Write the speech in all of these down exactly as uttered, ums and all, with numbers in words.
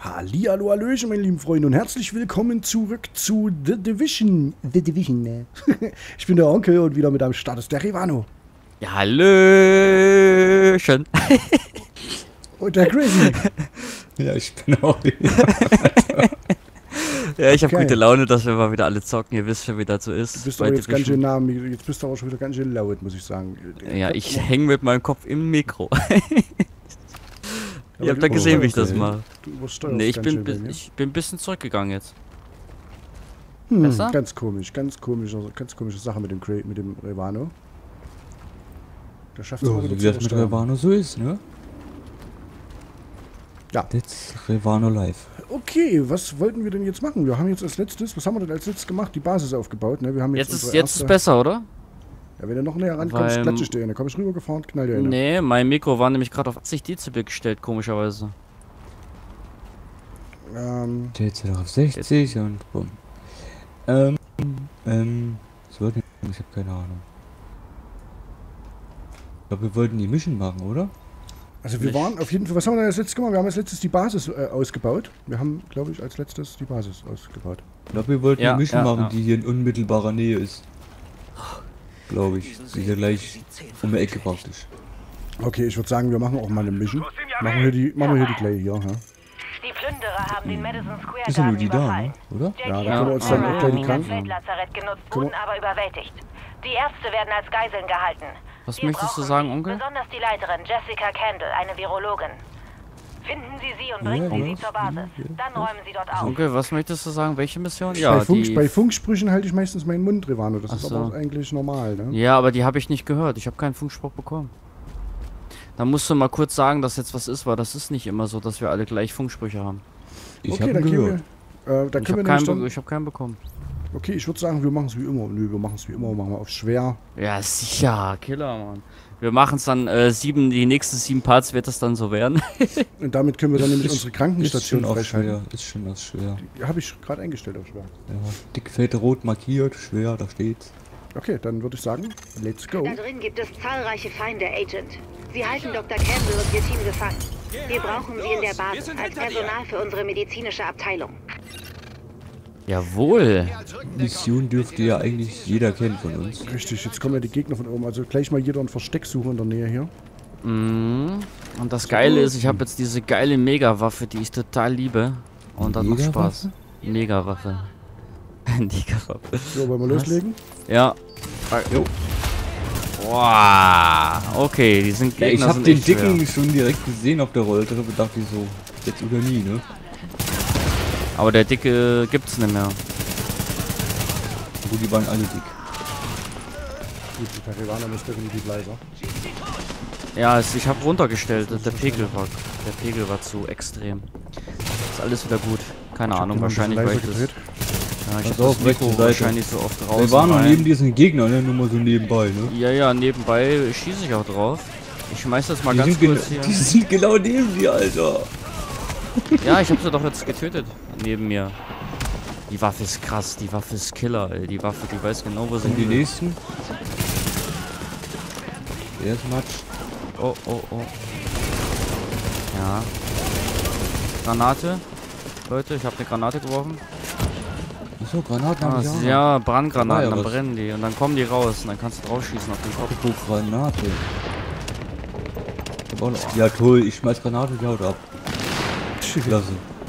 Hallihallo, hallöchen, meine lieben Freunde und herzlich willkommen zurück zu The Division. The Division, ne? Ich bin der Onkel und wieder mit am Start ist der Revano. Ja, hallöchen. Und der Crazy. Ja, ich bin auch wieder. Ja, ich habe Okay. gute Laune, dass wir mal wieder alle zocken. Ihr wisst schon, wie das so ist. Du bist Bei aber jetzt ganz Division. schön nah, am Mikro. Jetzt bist du aber schon wieder ganz schön laut, muss ich sagen. Ja, ich hänge mit meinem Kopf im Mikro. Aber Ihr habt du da gesehen, wie ich übersteuerst, das mache. Du übersteuerst Nee, ich ganz bin, schön bei bi- mir. ich bin ein bisschen zurückgegangen jetzt. Hm, besser? ganz komisch, ganz komische, ganz komische Sache mit dem, Cra mit dem Revano. Der schafft es Ja, immer so wieder wie zu das mit übersteuern. Revano so ist, ne? Ja. That's Revano live. Okay, was wollten wir denn jetzt machen? Wir haben jetzt als letztes, was haben wir denn als letztes gemacht? Die Basis aufgebaut, ne? Wir haben jetzt, Jetzt ist, unsere jetzt ist erste- besser, oder? Ja, wenn du noch näher rankommst, Weil- klatsche ich dir eine. Komm ich rübergefahren, knall dir eine. Nee, mein Mikro war nämlich gerade auf achtzig Dezibel gestellt, komischerweise. Ähm, Der jetzt auf sechzig und bumm. Ähm, ähm, was wollten wir? Ich hab keine Ahnung. Ich glaube, wir wollten die Mission machen, oder? also wir Nicht. waren auf jeden Fall, was haben wir denn als letztes gemacht? Wir haben als letztes die Basis äh, ausgebaut. Wir haben, glaube ich, als letztes die Basis ausgebaut. Ich glaube, wir wollten Ja, die Mission ja, machen, ja. die hier in unmittelbarer Nähe ist. Glaube ich. Die hier gleich um die Ecke praktisch. Okay, ich würde sagen, wir machen auch mal eine Mission. Machen wir hier die, machen wir hier die Clay hier, ja? Die Plünderer haben den Madison Square Ist ja nur Garden die da, überfallen. ne? Oder? Ja, da Jackie können wir uns dann und auch gleich die das Kranken. Feldlazarett genutzt, Können wir- wurden aber überwältigt. Die Ärzte werden als Geiseln gehalten. Was Wir möchtest du brauchen sagen, sie, Onkel? Besonders die Leiterin Jessica Kendall, eine Virologin. Finden Sie sie und bringen Ja, Sie ja, sie zur Basis. Dann räumen Sie dort auf. Onkel, was möchtest du sagen? Welche Mission? bei, Ja, Funk, die... bei Funksprüchen halte ich meistens meinen Mund, Revano. Das Ach ist so. aber eigentlich normal, ne? Ja, aber die habe ich nicht gehört. Ich habe keinen Funkspruch bekommen. Da musst du mal kurz sagen, dass jetzt was ist, weil das ist nicht immer so, dass wir alle gleich Funksprüche haben. Ich okay, hab dann ihn können gehört. wir, äh, da Ich können habe wir keinen, nämlich be dann, ich hab keinen bekommen. okay, ich würde sagen, wir machen es wie immer. Nö, wir machen es wie immer, machen wir auf schwer. Ja, sicher, Killer, Mann. Wir machen es dann äh, sieben, die nächsten sieben Parts wird das dann so werden. Und damit können wir dann nämlich Ist- unsere Ist Krankenstation schon auch freischalten. schwer. Ist schon auch schwer. Die habe ich gerade eingestellt auf schwer. Ja. Dick, fett, rot markiert, schwer, da steht's. Okay, dann würde ich sagen, let's go. Da drin gibt es zahlreiche Feinde, Agent. Sie halten Doktor Campbell und ihr Team gefangen. Wir brauchen sie in der Basis als Personal für unsere medizinische Abteilung. Jawohl. Mission dürfte ja eigentlich jeder kennen von uns. Richtig, jetzt kommen ja die Gegner von oben. Also gleich mal jeder ein Versteck suchen in der Nähe hier. Mhm. Und das Geile ist, ich habe jetzt diese geile Mega-Waffe, die ich total liebe. Und das macht Spaß. Mega-Waffe. Mega-Waffe. So, wollen wir Was? loslegen? Ja. Jo. Wow. Okay, die sind Ja, Gegner ich hab sind den echt schwer. Dicken schon direkt gesehen auf der Rolltreppe, dachte ich so, jetzt oder nie, ne? Aber der Dicke gibt's nicht mehr. Wo die waren alle dick. Gut, der Revano ist definitiv leiser. Ja, es, ich habe runtergestellt. Der Pegel war, der Pegel war zu extrem. Ist alles wieder gut. Keine Ahnung, Den haben wir ein wahrscheinlich weil bisschen ich leiser das, gedreht. ja, ich Pass hab auf, das rechte Mikro Seite. wahrscheinlich so oft raus. Wir waren noch rein. neben diesen Gegner, ne? Nur mal so nebenbei, ne? Ja, ja, nebenbei schieße ich auch drauf. Ich schmeiß das mal Die ganz sind, kurz gena- hier. die sind genau neben dir, Alter. Ja, ich hab sie doch jetzt getötet. Neben mir. Die Waffe ist krass, die Waffe ist Killer, ey. Die Waffe, die weiß genau, wo sie Und die hin. nächsten? Der ist Matsch. Oh, oh, oh. Ja. Granate. Leute, ich habe eine Granate geworfen. Achso, Granaten Ah, hab ich auch noch. ja, Brandgranaten, Da war ja dann was. brennen die und dann kommen die raus und dann kannst du drauf schießen auf den Kopf. Apropos Granate. Ich hab auch noch- Ja toll, ich schmeiß Granate und die haut ab. Klasse.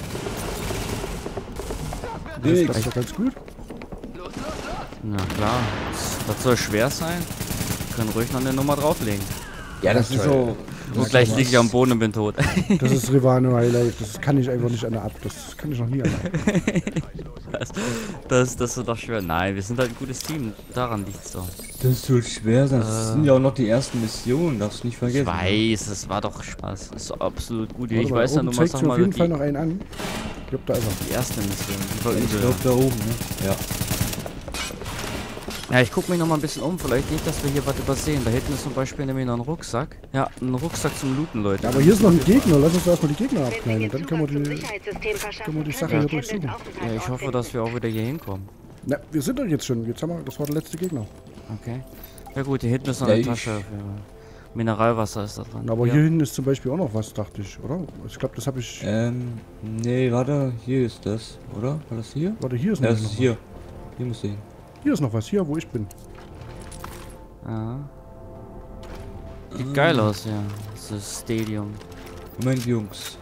Das Dick. ist doch ganz gut. Na klar. Das soll schwer sein. Wir können ruhig noch eine Nummer drauflegen. Ja, das Das ist ist so. Und gleich liege ich am Boden und bin tot. Das ist Revano Highlight. Das kann ich einfach nicht an der ab. Das kann ich noch nie an der ab. Das, das, das ist doch schwer. Nein, wir sind halt ein gutes Team. Daran liegt's doch. Das soll schwer sein. Das sind ja auch noch die ersten Missionen, darfst du nicht Ich vergessen. weiß, es war doch Spaß. Das ist absolut gut. Warte Ich mal, weiß ja oben nur mal, zeigt sag mir auf mal, jeden die, Fall noch einen an. Ich glaube, da ist er. die erste Mission. Die war Ich übel. glaube da oben, ne? Ja. Ja, ich guck mich noch mal ein bisschen um. Vielleicht nicht, dass wir hier was übersehen. Da hinten ist zum Beispiel nämlich noch ein Rucksack. Ja, ein Rucksack zum Looten, Leute. Ja, aber hier ist noch ein Gegner. Lass uns erstmal die Gegner Wenn wir abknallen. ihr Dann können wir Zugang zum die... Sicherheitssystem verschaffen, können wir die Sache können hier Campbells durchsuchen. Aufenthaltsort Ja, ich hoffe, finden. dass wir auch wieder hier hinkommen. Na, wir sind doch jetzt schon. Jetzt haben wir... Das war der letzte Gegner. Okay. Ja gut, hier hinten ist noch Ja, eine ich- Tasche. Mineralwasser ist da drin. Aber ja. hier hinten ist zum Beispiel auch noch was, dachte ich, oder? Ich glaube, das habe ich... Ähm, nee, warte, hier ist das, oder? War das hier? Warte, hier ist Ja, noch, das noch ist hier. Hier muss hin. was. Hier ist noch was, hier, wo ich bin. Ja. Sieht Ah. geil aus, ja. Das Stadium. Moment, Jungs.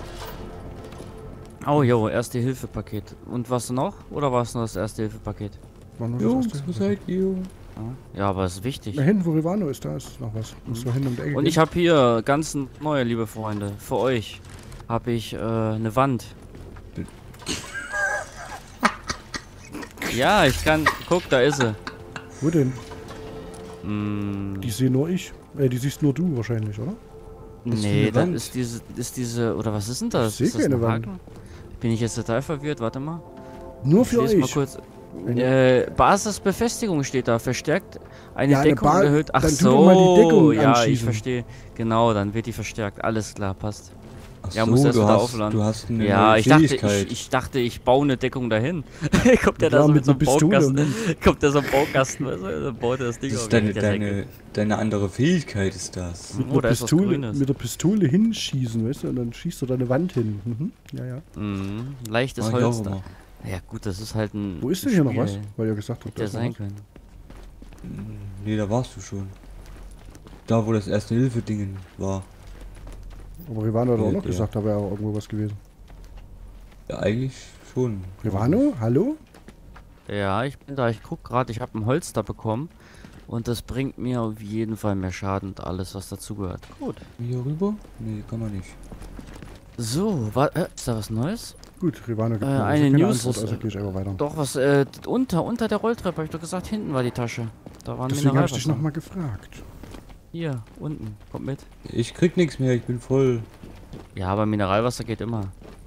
Oh, jo, Erste-Hilfe-Paket. Und was noch? Oder war es nur das Erste-Hilfe-Paket? War nur das Jungs, erste. wo seid ihr? Ja, aber ist wichtig. Da hinten, wo Rivano ist, da ist noch was. Muss da hin um die Ecke Und gehen. ich habe hier ganz neue, liebe Freunde, für euch habe ich äh, eine Wand. Ja, ich kann. Guck, da ist sie. Wo denn? Mm, Die sehe nur ich. Äh, die siehst nur du wahrscheinlich, oder? ist nee, eine das Wand? ist diese, ist diese, oder was ist denn das? Ich seh ist das keine ein Wand. Haken? Bin ich jetzt total verwirrt? Warte mal. Nur Ich für lese mal euch. kurz. Wenn- Äh, Basisbefestigung steht da, verstärkt. Eine Ja, eine Deckung Ba- erhöht. Ach dann tu so, doch mal die Deckung ja, ich anschießen. verstehe. Genau, dann wird die verstärkt. Alles klar, passt. Ach Ja, so, muss erst du wieder hast, aufladen. du hast eine Ja, neue ich dachte, Fähigkeit. ich, ich dachte, ich baue eine Deckung dahin. Kommt der Ja, da so mit mit so einer einem Pistole. Baukasten? Kommt der so ein Baukasten, weißt du, dann baut er das Ding das auf. ist deine, Der Säcke. deine, deine andere Fähigkeit ist das. Mit, Oh, einer da ist was Pistole, Grünes. mit der Pistole hinschießen, weißt du? Und dann schießt du da eine Wand hin. Mhm. Ja, ja. Mhm, leichtes Mach ich Holz auch da. immer. Ja gut, das ist halt ein Wo ist ein denn hier noch Spiel, was? Weil ihr gesagt habt, da Der ist noch sein was. können. Nee, da warst du schon. Da, wo das erste Hilfe-Dingen war. Aber Rivano hat auch Ja, noch der. gesagt, da wäre auch irgendwo was gewesen. Ja, eigentlich schon. Rivano, hallo? Ja, ich bin da, ich guck gerade, ich habe ein Holz da bekommen. Und das bringt mir auf jeden Fall mehr Schaden und alles, was dazugehört. Gut. Hier rüber? Nee, kann man nicht. So, wa äh, ist da was Neues? Gut, Rivano gibt Äh, mir eine keine News Antwort, ist, also äh, gehe ich einfach weiter. Doch, was, äh, unter, unter der Rolltreppe, habe ich doch gesagt, hinten war die Tasche. Da war ein Deswegen habe ich dich Mineralwasser. nochmal gefragt. Hier, unten, kommt mit. Ich krieg nichts mehr, ich bin voll. Ja, aber Mineralwasser geht immer.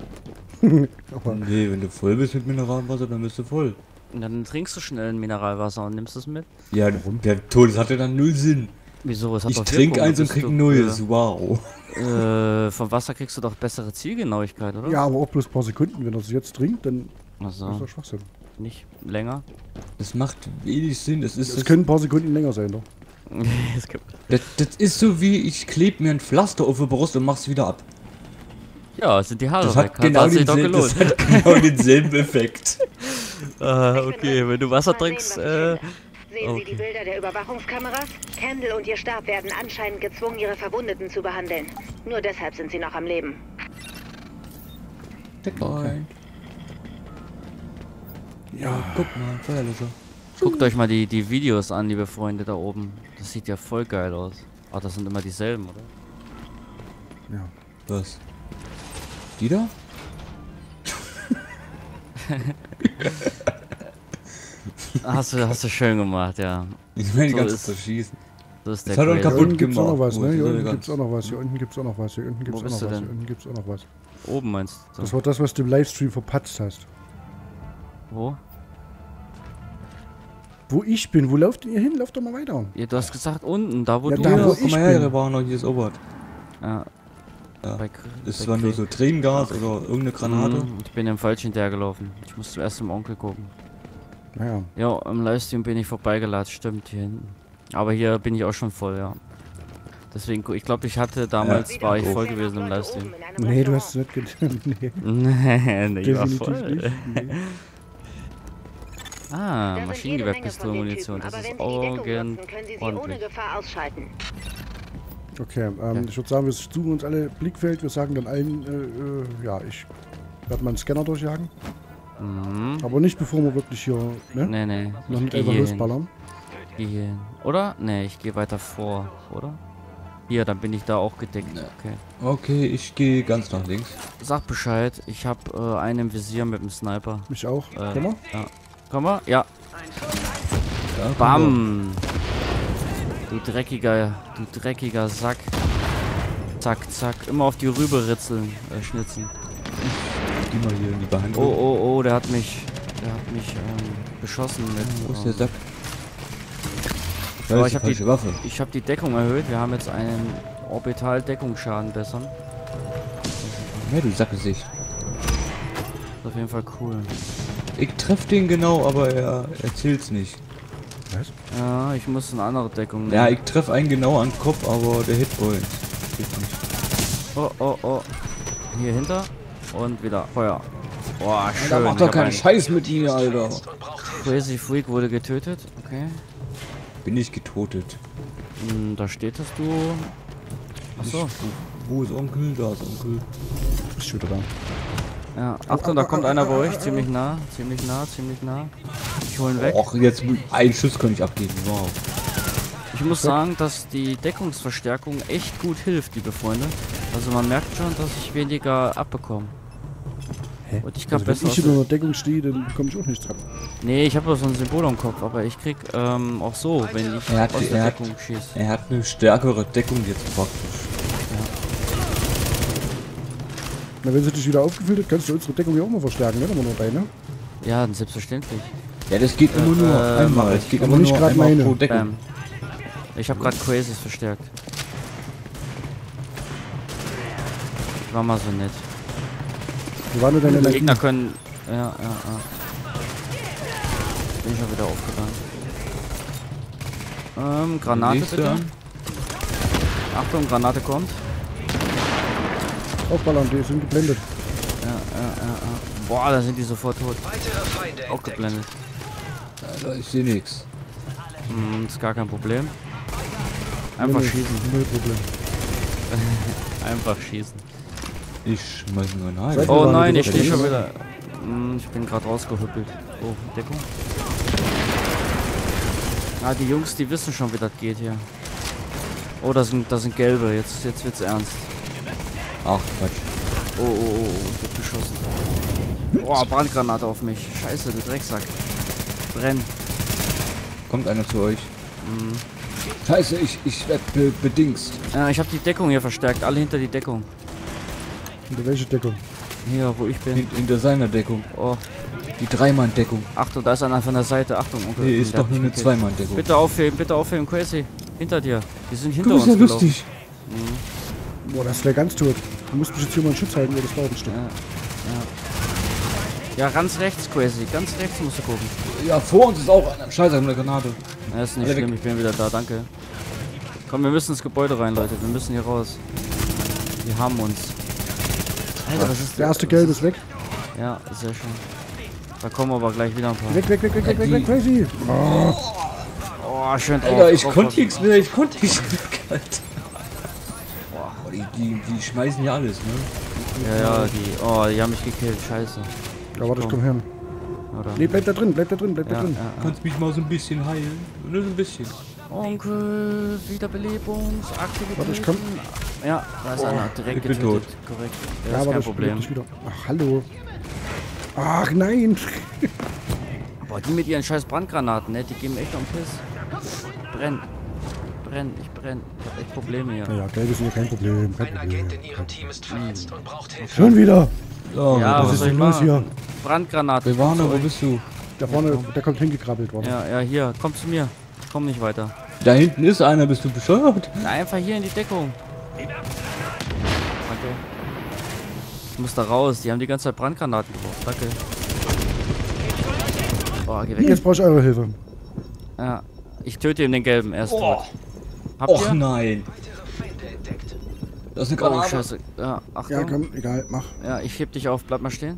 Aber Nee, wenn du voll bist mit Mineralwasser, dann bist du voll. Und dann trinkst du schnell ein Mineralwasser und nimmst es mit. Ja, der Tod, das hatte dann null Sinn. Wieso? Es hat Ich doch trinke Wirkung, eins und bist krieg du, ein neues. Wow. Äh, äh, vom Wasser kriegst du doch bessere Zielgenauigkeit, oder? ja, aber auch bloß ein paar Sekunden. Wenn er es jetzt trinkt, dann ist Also, das Schwachsinn. nicht länger. Das macht wenig Sinn. Das ist, Es das, können ein paar Sekunden länger sein, doch. Es gibt das, das ist so wie ich kleb mir ein Pflaster auf die Brust und mach's wieder ab. ja, es sind die Haare Das weg. hat, genau hat sich doch denselben, gelohnt. das hat genau denselben Effekt. Ah, Ich bin okay, dran. wenn du Wasser Mal sehen, trinkst, was ich äh... finde. Sehen Sie die okay. Bilder der Überwachungskameras? Kendall und ihr Stab werden anscheinend gezwungen, ihre Verwundeten zu behandeln. Nur deshalb sind sie noch am Leben. Checkpoint. Ja, Guck mal, Feuerlöscher. Guckt euch mal die, die Videos an, liebe Freunde, da oben. Das sieht ja voll geil aus. Ah, das sind immer dieselben, oder? ja. Was? Die da? Hast du, hast du schön gemacht, ja. Ich meine, die So ganze ist- Zeit schießen. So ist der Das hat er Crazy. Hier kaputt unten gibt's auch noch gemacht. was, Wo ne? ist Hier der unten ganz- gibt's auch noch was, hier unten gibt's auch noch was, hier unten gibt's auch bist noch du was, denn? hier unten gibt's auch noch was. Oben meinst du? Das war das, was du im Livestream verpatzt hast. Wo? Wo ich bin, wo lauft ihr hin? Lauft doch mal weiter. Ja, du hast gesagt unten, da wo Ja, du da, Ja, wo bist. guck ich mal her, bin. da war noch hier das Obert. Ja. Ja. Bei, Das bei war nur Krieg. so Tränengas oder irgendeine Granate. Mhm, ich bin dem falsch hinterhergelaufen. Ich muss zuerst zum Onkel gucken. Naja, Ja, im Livestream bin ich vorbeigelatscht, stimmt, hier hinten. Aber hier bin ich auch schon voll, ja. Deswegen, gu- ich glaube, ich hatte damals, war ich voll gewesen im Livestream. nee, du hast es nicht getan. Nee, Nee, nee, ich war definitiv voll. nicht. Nee. Ah, Da sind jede Menge von Maschinengewehrpistole den Munition, Typen, das aber ist wenn Sie die Deckung Augen nutzen, können Sie sie ohne ordentlich. Gefahr ausschalten. Okay, ähm, Ja. ich würde sagen, wir suchen uns alle Blickfeld. Wir sagen dann allen, äh, äh, ja, ich werde mal einen Scanner durchjagen. Mhm. Aber nicht bevor wir wirklich hier, ne? Nee, nee, Noch ich nicht geh einfach hier hin. losballern. Geh hier hin. Oder? Nee, ich gehe weiter vor, oder? Hier, dann bin ich da auch gedeckt. Okay. Okay, ich gehe ganz nach links. Sag Bescheid, ich habe äh, einen im Visier mit dem Sniper. Mich auch. Äh, Komm mal. Ja. Komm mal, ja. Ja, komm Bam! Du dreckiger, du dreckiger Sack. Zack, zack. Immer auf die Rübe ritzeln, äh, schnitzen. mal. Geh mal hier in die Oh, Behandlung. oh, oh, der hat mich, der hat mich ähm, beschossen mit. Wo ist ähm, der Sack? Aber Da ich ist hab die die- falsche Waffe. Ich habe die Deckung erhöht. Wir haben jetzt einen Orbital-Deckungsschaden bessern. Ja, du Sackgesicht. Ist auf jeden Fall cool. Ich treff den genau, aber er erzählt's nicht. Was? Ja, ich muss eine andere Deckung nehmen. Ja, ich treffe einen genau an den Kopf, aber der Hitpoint geht nicht. Oh, oh, oh. Hier hinter. Und wieder Feuer. Boah, schön. Da macht Ich doch hab keinen einen Scheiß mit mir, Alter. Crazy Freak wurde getötet. Okay. Bin ich getotet. Hm, da steht es, du. Achso. Ich, wo ist Onkel? Da ist Onkel. Bist du wieder da? Ja, Achtung, da kommt einer bei euch. Ziemlich nah, ziemlich nah, ziemlich nah. Ich hole ihn weg. Och, jetzt einen Schuss kann ich abgeben. Wow. Ich muss sagen, dass die Deckungsverstärkung echt gut hilft, liebe Freunde. Also man merkt schon, dass ich weniger abbekomme. Hä? Und ich kann Also wenn besser ich aus in einer Deckung stehe, dann komme ich auch nicht dran. Nee, ich habe doch so ein Symbol am Kopf, aber ich krieg ähm, auch so, wenn ich Er hat, aus er, der hat, Deckung schieße. er hat eine stärkere Deckung jetzt praktisch. Na, wenn sie dich wieder aufgefüllt hat, kannst du unsere Deckung ja auch mal verstärken, ne? Immer noch deine. Ja, selbstverständlich. Ja, das geht immer nur äh, mach einmal. ich. Es geht Aber immer nicht nur grad einmal meine. pro Deckung. Bam. Ich habe gerade Crazys verstärkt. Ich war mal so nett. Wie war nur deine Die Energie? Gegner können... Ja, ja, ja. Bin schon wieder aufgegangen. Ähm, Granate Nächste bitte. an. Achtung, Granate kommt. Aufballern, die sind geblendet. Ja, ja, ja, ja. Boah, da sind die sofort tot. Auch geblendet. Alter, ich sehe nichts. Hm, ist gar kein Problem. Einfach Null- schießen. Null Problem. Einfach schießen. Ich schmeiß eine Granate. Seid- Oh waren nein, die ich stehe Deckung? schon wieder. Hm, ich bin gerade rausgehüppelt. Oh, Deckung. Ah, die Jungs, die wissen schon, wie das geht hier. Oh, das sind, das sind gelbe. Jetzt, jetzt wird's ernst. Ach, Quatsch. Oh, oh, oh, oh, ich wird geschossen. Oh, Brandgranate auf mich. Scheiße, du Drecksack. Brenn. Kommt einer zu euch. Hm. Scheiße, ich, ich werd be bedingst. Ja, ich habe die Deckung hier verstärkt. Alle hinter die Deckung. Unter welche Deckung? Hier, wo ich bin. Hint, hinter seiner Deckung. Oh, Die Dreimann-Deckung. Achtung, da ist einer von der Seite. Achtung, Onkel. Nee, ist Der doch hat nur mich eine gekillt. Zweimann-Deckung. Bitte aufheben, bitte aufheben, Crazy. Hinter dir. Die sind hinter Du bist uns ja gelaufen. lustig. Boah, das wäre ganz tot. Du musst mich jetzt hier mal in Schutz halten, weil das dauert ein Stück. Ja, ja. Ja, ganz rechts, Crazy. Ganz rechts musst du gucken. Ja, vor uns ist auch einer. Scheiße, eine Granate. Ja, ist nicht Alle schlimm, weg. ich bin wieder da, danke. Komm, wir müssen ins Gebäude rein, Leute. Wir müssen hier raus. Wir haben uns. Alter, was ist Der erste Gelb ist weg. Ja, sehr schön. Da kommen aber gleich wieder ein paar. Weg, weg, weg, weg, weg, weg, weg, crazy. Oh, Oh, schön drauf. Alter, ich drauf, konnte drauf. nichts mehr. Ich konnte nichts mehr. Alter. Boah, die, die, die schmeißen hier alles, ne? Ja, ja, die. Oh, die haben mich gekillt. Scheiße. da warte, ich komm her. Oder? Nee, bleib da drin, bleib da drin, bleib Ja, da drin. ja, ja. Kannst mich mal so ein bisschen heilen? Nur so ein bisschen. Onkel, Wiederbelebungsaktivitäten. Warte, ich komm. Ja, da ist einer direkt ich bin getötet. Korrekt. Ja, Ja, ist aber kein das Problem. Dich wieder. Ach, hallo. Ach, nein. Boah, die mit ihren scheiß Brandgranaten, ne? Die geben echt am Piss. Brenn. Brenn, ich brenn. Ich hab echt Probleme hier. Naja, Gelb ist hier kein Problem. Kein Ein Problem. Agent in Ihrem Team ist verletzt und braucht Hilfe. Schon wieder. Oh, Ja, Was was ist soll ich denn los machen? hier? Brandgranaten. Wir waren da, wo Sorry. bist du? Da vorne, der kommt hingekrabbelt worden. Ja, ja, hier. Komm zu mir. Ich komm nicht weiter. Da hinten ist einer, bist du bescheuert? Na, einfach hier in die Deckung. Danke. Ich muss da raus. Die haben die ganze Zeit Brandgranaten gebraucht. Danke. Oh, geh weg. Jetzt brauche ich eure Hilfe. Ja. Ich töte ihm den gelben. Er ist tot. Habt Och ihr? nein. Weitere Feinde entdeckt. Das ist eine Oh, Granate. scheiße. Ja, Achtung. Ja, komm, egal, mach. Ja, ich heb dich auf, bleib mal stehen.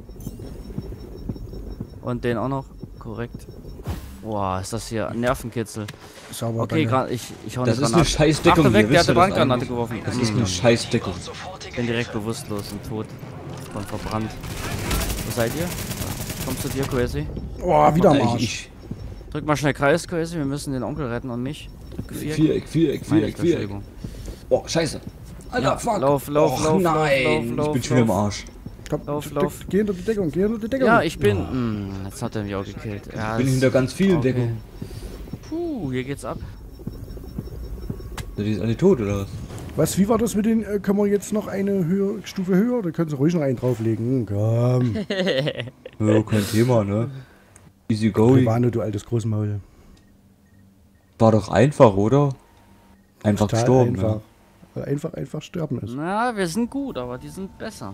Und den auch noch. Korrekt. Boah, ist das hier ein Nervenkitzel. Sauber, Okay, danke. gra ich, ich hau Das eine ist eine Granate. scheiß Deckung. Achtung weg, hier, der wisst hatte ihr das Brandgranate eigentlich? geworfen. Das ist Mm. eine scheiß Deckung. Sofortige Bin direkt bewusstlos und tot. Und verbrannt. Wo seid ihr? Kommst du dir, Crazy? Oh, wieder am Ich, Arsch. ich, Drück mal schnell Kreis, Crazy. Wir müssen den Onkel retten und mich. Drück Viereck. Viereck, Viereck, Meine Viereck, ich, Viereck. Entschuldigung. Oh, scheiße. Alter, Ja, fuck. lauf, lauf, Och, lauf, nein. lauf, lauf, ich bin schon im lauf. Arsch. Komm, Lauf, d- lauf. Geh hinter die Deckung, geh hinter die Deckung. Ja, ich bin. Hm, jetzt hat er mich auch gekillt. Ja, Ich bin das- hinter ganz vielen okay. Deckungen. Puh, hier geht's ab. Sind die jetzt alle tot, oder was? Was, wie war das mit den, äh, können wir jetzt noch eine höher, Stufe höher? Da können Sie ruhig noch einen drauflegen. Hm, komm. Ja, kein Thema, ne? Easy going. Ivano, du altes Großmaul. War doch einfach, oder? Einfach Total gestorben, einfach. ne? Weil einfach, einfach sterben ist. Na, wir sind gut, aber die sind besser.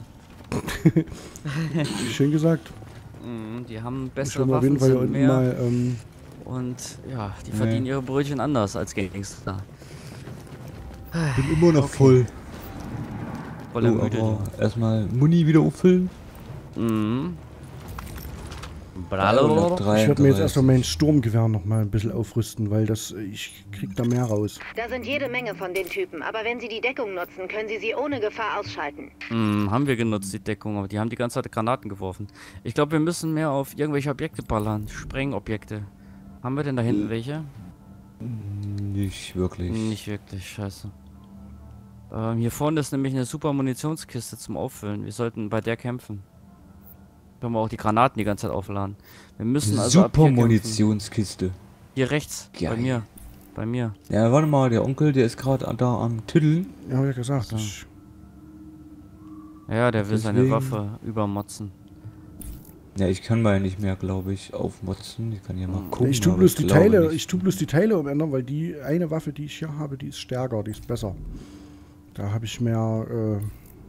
Schön gesagt. Mhm, die haben Ich bessere will mal auf jeden Waffen, Fall hier sind unten mehr. mal, ähm, Oh, Und ja, die verdienen ihre Brötchen anders als Gangster. Bin immer noch voll. Voller So, müde. aber erstmal Muni wieder auffüllen. Mhm. Ich werde mir jetzt erstmal mein Sturmgewehr noch mal ein bisschen aufrüsten, weil das ich krieg da mehr raus. Da sind jede Menge von den Typen, aber wenn sie die Deckung nutzen, können sie sie ohne Gefahr ausschalten. Mhm, haben wir genutzt, die Deckung, aber die haben die ganze Zeit Granaten geworfen. Ich glaube, wir müssen mehr auf irgendwelche Objekte ballern. Sprengobjekte. Haben wir denn da hinten welche? Nicht wirklich. Nicht wirklich, scheiße. Ähm, hier vorne ist nämlich eine super Munitionskiste zum Auffüllen. Wir sollten bei der kämpfen. Können wir auch die Granaten die ganze Zeit aufladen. Wir müssen also ab Super hier kämpfen. Munitionskiste. Hier rechts, Geil. bei mir. Bei mir. Ja, warte mal, der Onkel, der ist gerade da am Tüddeln. Ja, hab ich ja gesagt. So. Ich, Ja, der will seine Deswegen- Waffe übermotzen. Ja, ich kann mal nicht mehr, glaube ich, aufmotzen. Ich kann hier mal gucken. ich tue aber bloß die glaube Teile, nicht. ich tue bloß die Teile umändern, weil die eine Waffe, die ich hier habe, die ist stärker, die ist besser. Da habe ich mehr. Äh,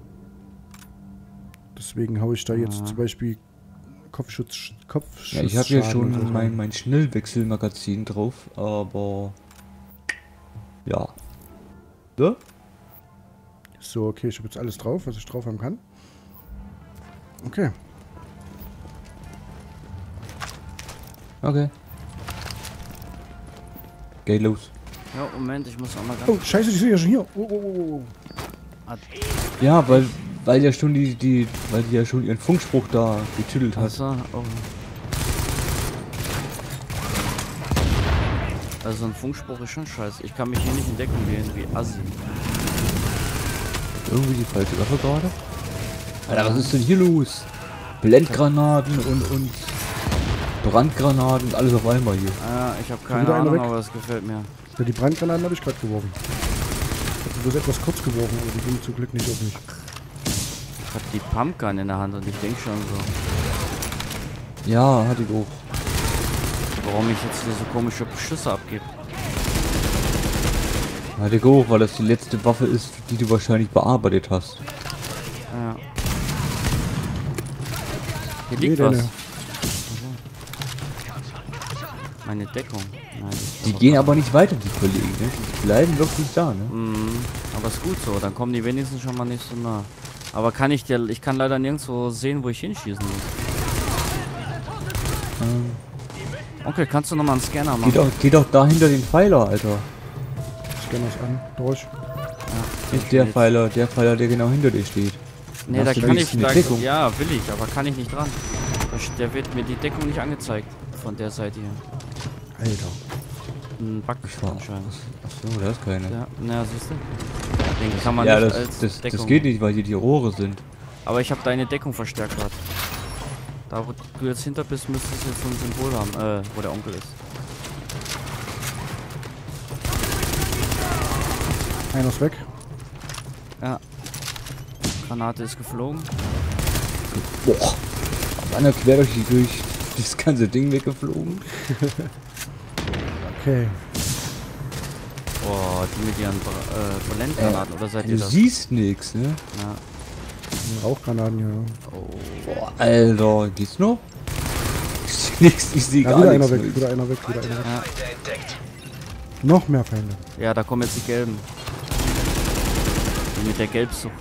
deswegen haue ich da jetzt Ah. zum Beispiel Kopfschutz, Kopfschutz. Ja, ich habe ja schon mein, mein Schnellwechselmagazin drauf, aber ja. So? So, okay, ich habe jetzt alles drauf, was ich drauf haben kann. Okay. Okay. Geh los. Ja, Moment, ich muss auch mal ganz... Oh, scheiße, die sind ja schon hier. Oh, oh, oh, oh. Ja, weil weil ja schon die die weil die ja schon ihren Funkspruch da getüdelt hat. Achso, oh. Also ein Funkspruch ist schon scheiße. Ich kann mich hier nicht in Deckung gehen, wie Assi. Irgendwie die falsche Waffe gerade. Alter, was ist denn hier los? Blendgranaten und und Brandgranaten, alles auf einmal hier. Ah, ich habe wieder keine einer Ahnung, weg? aber es gefällt mir. Ja, die Brandgranaten habe ich gerade geworfen. Ich habe bloß etwas kurz geworfen, aber die gingen zum Glück nicht auf mich. Ich hab die Pumpgun in der Hand und ich denk schon so, Ja, hatte ich auch. warum ich jetzt hier so komische Schüsse abgebe. Hatte ich auch, weil das die letzte Waffe ist, die du wahrscheinlich bearbeitet hast. Ja. Hier Nee, liegt deine- was. Meine Deckung. Nein, ist Die aber- gehen aber nicht weiter, die Kollegen, ne? Die bleiben wirklich da, ne? Mhm, aber ist gut so, dann kommen die wenigstens schon mal nicht so nah. Aber kann ich dir, ich kann leider nirgendwo sehen, wo ich hinschießen muss. Ähm, Okay, kannst du nochmal einen Scanner geh, machen? doch, geh doch da hinter den Pfeiler, Alter. Ich scanne das an. Durch. Nicht der Pfeiler, der Pfeiler, der genau hinter dir steht. Nee, Hast da du kann ich, wenigstens da, eine Deckung? ja, will ich, aber kann ich nicht dran. Da st- Der wird mir die Deckung nicht angezeigt, von der Seite hier. Alter. Ein Bug Ich war. anscheinend. Achso, da ist keine. Ja, na, siehst du? Den kann man Ja, nicht das, als das, Deckung. das geht nicht, weil hier die Rohre sind. Aber ich habe deine Deckung verstärkt gerade. Da wo du jetzt hinter bist, müsstest du jetzt so ein Symbol haben, äh, wo der Onkel ist. Einer ist weg. Ja. Granate ist geflogen. Boah. Auf einer quer durch, die- durch das ganze Ding weggeflogen. Okay. Boah, die mit ihren Bra- äh, Blendgranaten, oder seid ihr Du das? siehst nichts, ne? Ja. Rauchgranaten hier. Oh. Boah, Alter, geht's noch? Ich seh nix, ich seh Ja, gar wieder einer nichts. weg, mehr. wieder einer weg, wieder einer weg. Ja. Feinde entdeckt. Noch mehr Feinde. Ja, da kommen jetzt die Gelben. Die mit der Gelbsucht.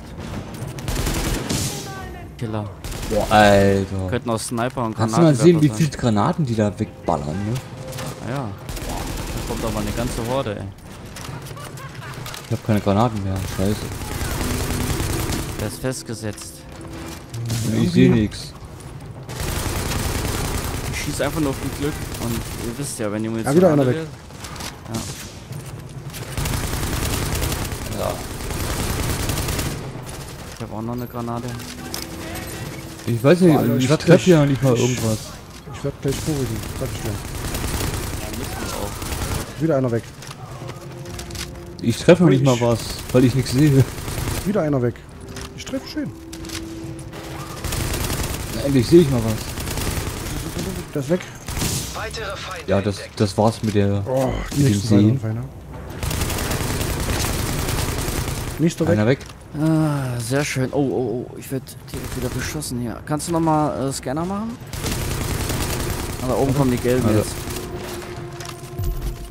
Killer. Boah, Alter. Könnten auch Sniper und Kannst du mal sehen, wie Granatenwerfer viele Granaten die da wegballern, ne? sein. Ja. Da kommt aber eine ganze Horde, ey. Ich hab keine Granaten mehr, scheiße. Der ist festgesetzt. Und ich sehe nichts. Ich schieße einfach nur auf gut Glück und ihr wisst ja, wenn die Munition Ja, wieder einer alle weg. wird- Ja. Ja. Ich habe auch noch eine Granate. Ich weiß nicht, Boah, Alter, ich ich werd treffe ja gleich- nicht mal ich- irgendwas. Ich werde gleich vorrücken, sag ich dir. Ja, müssen wir auch. Wieder einer weg. Ich treffe noch nicht mal Ich- was, weil ich nichts sehe. Wieder einer weg. Ich treffe schön. Na, endlich sehe ich mal was. Der ist weg. Weitere Feinde Ja, das, entdeckt. das war's mit der. Oh, die Mit dem nächsten Sehen. weiteren Feinde. Nächster weg. Einer weg. Ah, sehr schön. Oh, oh, oh, ich werde direkt wieder beschossen hier. Kannst du nochmal äh, Scanner machen? Ah, da oben kommen die Gelben Also. jetzt.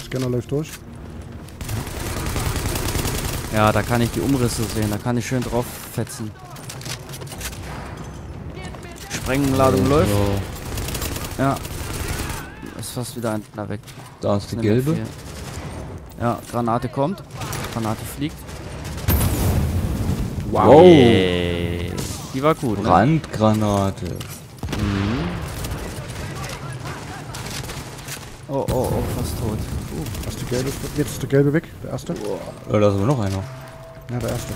Scanner läuft durch. Ja, da kann ich die Umrisse sehen. Da kann ich schön drauf fetzen. Sprengladung Ja, läuft. ja. Ja. Ist fast wieder einer weg. Da ist die Sind wir gelbe. vier. Ja, Granate kommt. Granate fliegt. Wow. Yeah. Die war gut, ne? Brandgranate. Mhm. Oh, oh, oh, fast tot. Uh. Ist die gelbe, jetzt ist der gelbe weg, der erste. Ja, da ist aber noch einer. Ja, der erste.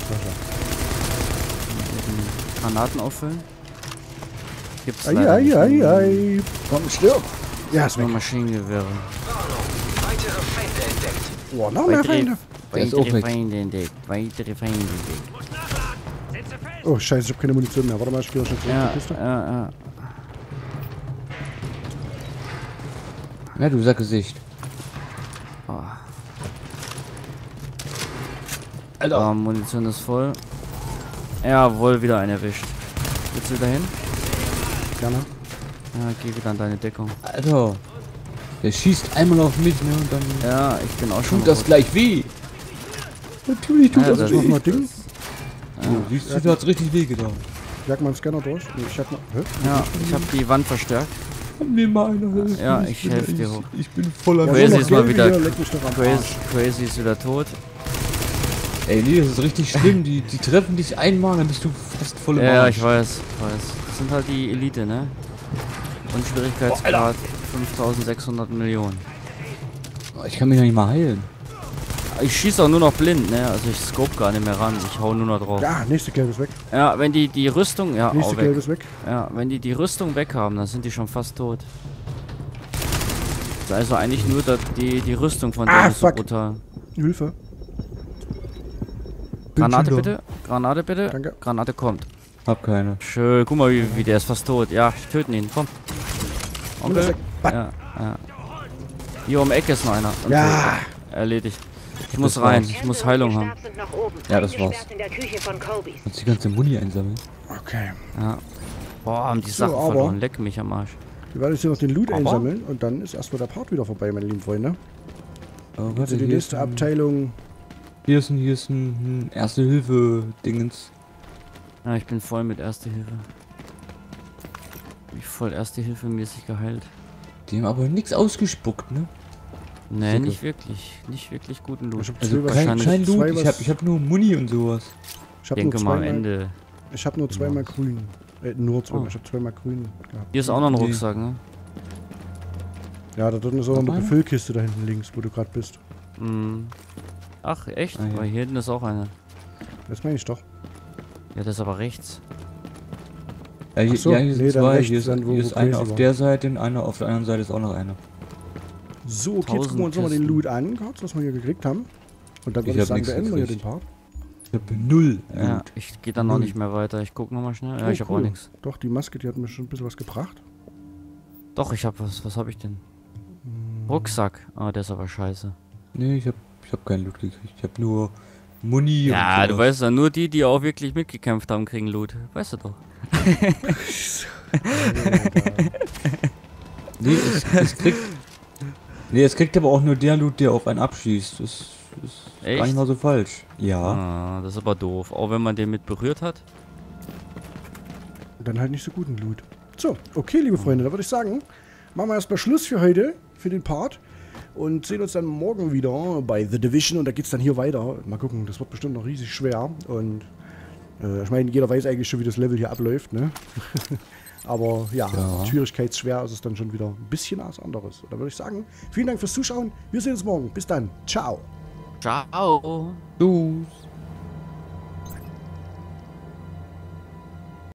Granaten auffüllen. Gibt's Ei, leider ei, nicht. ei, ei. Komm, stirb. Ja, ist Nur weg. Maschinengewehre. Weitere Feinde entdeckt. Oh, noch mehr Feinde. Der ist auch Weitere weg. Feinde entdeckt. Weitere Feinde entdeckt. Oh, scheiße, ich hab keine Munition mehr. Warte mal, ich gehe schon zurück in Ja, die Kiste. ja, ja. Ja, du Sackgesicht. Oh. Alter. Ah, Munition ist voll. Jawohl, wieder einen erwischt. Willst du dahin? Gerne. Ja, geh wieder an deine Deckung. Alter. Der schießt einmal auf mich, ne? Und dann Ja, ich bin auch schon. tut das rot. gleich weh. Natürlich tut Ja, das das- noch mal Ding. Du siehst du, da hat's richtig weh getan. Jag mal einen Scanner durch. Nee, ich hab mal. Hä? Ja, ich habe die Wand verstärkt. Mir mal einer helfen. Ja, ich bin helf dir echt- hoch. Ich bin voller Ja, Crazy so, ist mal Gelbe wieder- hier, leck mich doch am Crazy, Arsch. Crazy ist wieder tot. Ey, nee, das ist richtig schlimm. Die, die treffen dich einmal, dann bist du fast voll im Ja, Arsch. ich weiß, ich weiß. Das sind halt die Elite, ne? Und Schwierigkeitsgrad fünftausendsechshundert Millionen. Ich kann mich noch nicht mal heilen. Ich schieße auch nur noch blind, ne? Also ich scope gar nicht mehr ran. Ich hau nur noch drauf. Ja, nächste Gelbe ist weg. Ja, wenn die die Rüstung, ja, Nächste auch Gelbe weg. ist weg. Ja, wenn die die Rüstung weg haben, dann sind die schon fast tot. Das ist also eigentlich nur das, die die Rüstung von Ah, denen ist so fuck. brutal. Hilfe. Granate schon da. bitte, Granate bitte. Danke. Granate kommt. Hab keine. Schön, guck mal, wie, wie der ist fast tot. Ja, töten ihn, komm. Und ist Okay. weg. Was? Ja, ja. Hier um die Ecke ist noch einer. Okay. Ja. Erledigt. Ich muss Das rein, war's. ich muss Campbell und Heilung ihr haben. Stab sind noch oben. Ja, das Eingesperrt war's. in der Küche von Cobys. Kannst die ganze Muni einsammeln. Okay. Ja. Boah, haben die So, Sachen aber- verloren. Leck mich am Arsch. Wir werden jetzt hier noch den Loot Aber- einsammeln und dann ist erstmal der Part wieder vorbei, meine lieben Freunde. Aber Also warte, die hier, nächste ist ein, Abteilung. hier ist ein, hier ist ein, ein Erste-Hilfe-Dingens. Ja, ich bin voll mit Erste Hilfe. Ich voll Erste Hilfe mäßig geheilt. Die haben aber nichts ausgespuckt, ne? Nee, Sicke. nicht wirklich. Nicht wirklich guten Loot. Ich hab Also zwei, kein, wahrscheinlich kein Loot, zwei ich was- hab, ich hab nur Muni und sowas. Ich habe Ich nur denke mal am zweimal. Ende. Ich habe nur zweimal grün. Äh, nur zweimal. Oh. Ich habe zweimal grün gehabt. Hier ist auch noch ein Nee. Rucksack, ne? Ja, da drin ist auch noch eine Nochmal? Befüllkiste da hinten links, wo du gerade bist. Mhm. Ach, echt? Ah, ja. Weil hier hinten ist auch eine. Das meine ich doch. Ja, das ist aber rechts. Ja, hier, Ach so, ja, hier sind nee, dann zwei. rechts, Hier ist, dann wo- hier wo ist einer Crazy auf war. der Seite und einer auf der anderen Seite ist auch noch einer. So, okay, jetzt Tausend gucken wir uns nochmal den Kisten. Loot an, kurz, was wir hier gekriegt haben. Und dann Ich würde ich hab sagen, nichts beenden wir hier den gekriegt. Part. Ich hab null Ja, Loot. ich gehe dann noch Null. nicht mehr weiter. Ich guck noch mal schnell. Ja, Oh, ich habe cool. auch nichts. Doch, die Maske, die hat mir schon ein bisschen was gebracht. Doch, ich habe was. Was habe ich denn? Hm. Rucksack. Ah, der ist aber scheiße. Nee, ich hab, ich hab keinen Loot gekriegt. Ich hab nur Muni Ja, und du sowas. weißt ja, nur die, die auch wirklich mitgekämpft haben, kriegen Loot. Weißt du doch. Nee, es, es kriegt... Nee, es kriegt aber auch nur der Loot, der auf einen abschießt. Das ist gar Echt? nicht mal so falsch. Ja. Ah, das ist aber doof. Auch wenn man den mit berührt hat. Und dann halt nicht so guten Loot. So, okay, liebe Freunde, da würde ich sagen, machen wir erstmal Schluss für heute, für den Part. Und sehen uns dann morgen wieder bei The Division und da geht es dann hier weiter. Mal gucken, das wird bestimmt noch riesig schwer. Und äh, ich meine, jeder weiß eigentlich schon, wie das Level hier abläuft, ne? Aber ja, Ja. schwierigkeitsschwer ist es dann schon wieder ein bisschen was anderes. Und da würde ich sagen, vielen Dank fürs Zuschauen. Wir sehen uns morgen. Bis dann. Ciao. Ciao. Tschüss.